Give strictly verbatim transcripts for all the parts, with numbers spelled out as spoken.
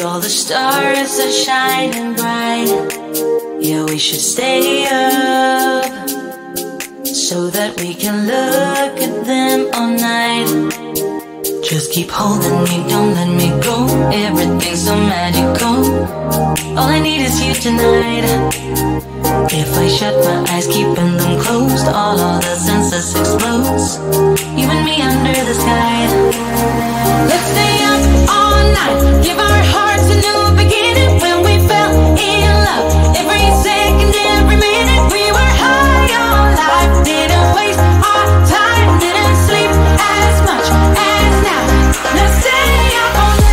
all the stars are shining bright. Yeah, we should stay up so that we can look at them all night. Just keep holding me, don't let me go. Everything's so magical. All I need is you tonight. If I shut my eyes, keeping them closed, all of the senses explodes. You and me under the sky. Let's stay up all night, give our hearts a new beginning. When we fell in love, every second, every minute, we were high on life. Didn't waste our time, didn't sleep as much as now. Let's stay up all night.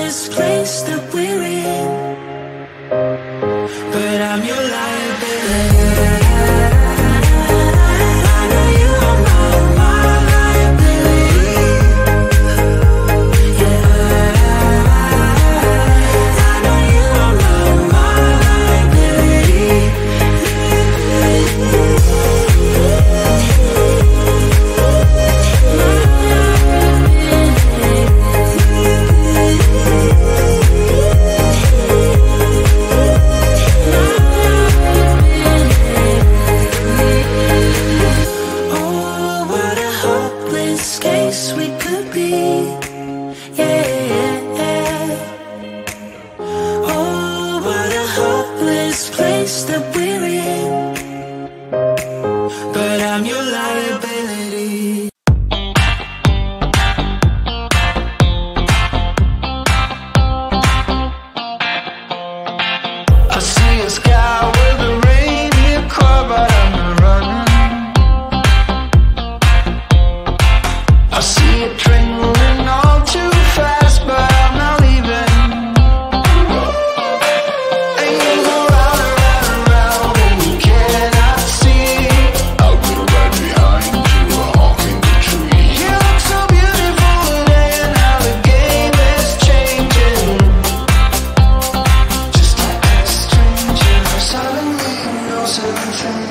hopeless place that we're in, but I'm your liability. I know you are my, my liability. Yeah, I know you are my, my liability. That we're in, but I'm your liability. I see a sky with a reindeer car, but I'm not running. I see a train moving all too fast, but I'm not leaving. And you go round and round and round, and you cannot see. I'll be right behind you, a hawk in the tree. You look so beautiful today, and how the game is changing. Just like a stranger, suddenly he knows everything.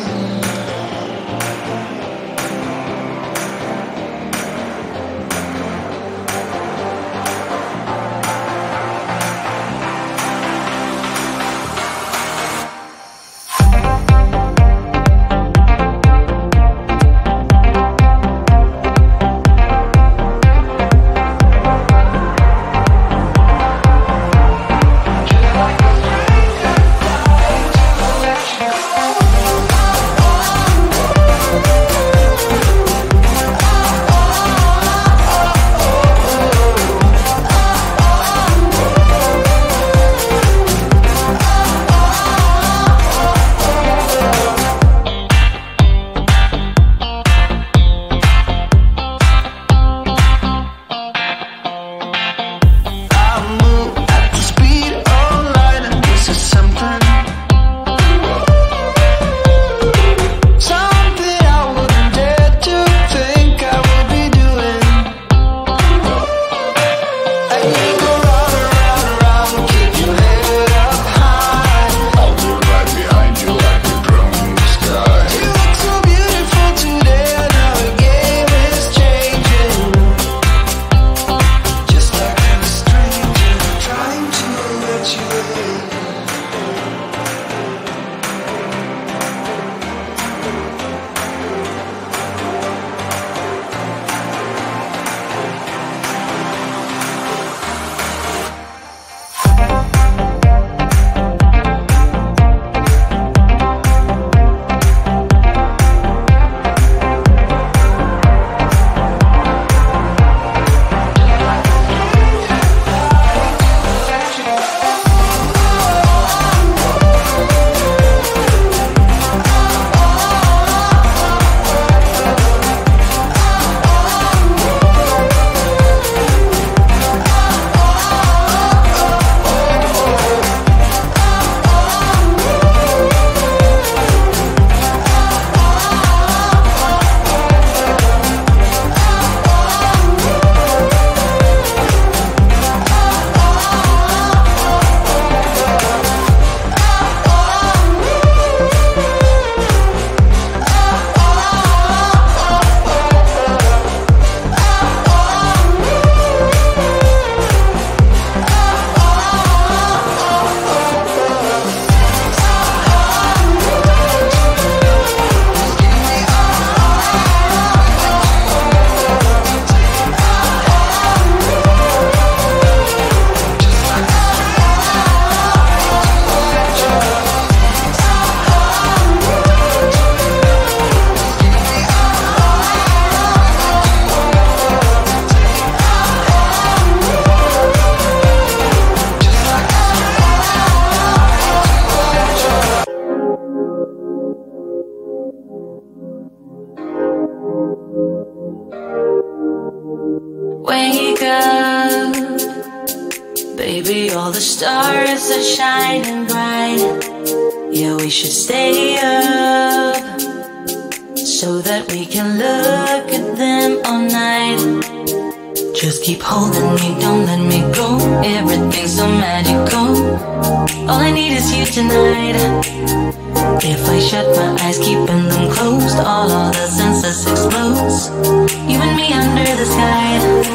Baby, all the stars are shining bright. Yeah, we should stay up so that we can look at them all night. Just keep holding me, don't let me go. Everything's so magical. All I need is you tonight. If I shut my eyes, keeping them closed, all of the senses explodes. You and me under the sky.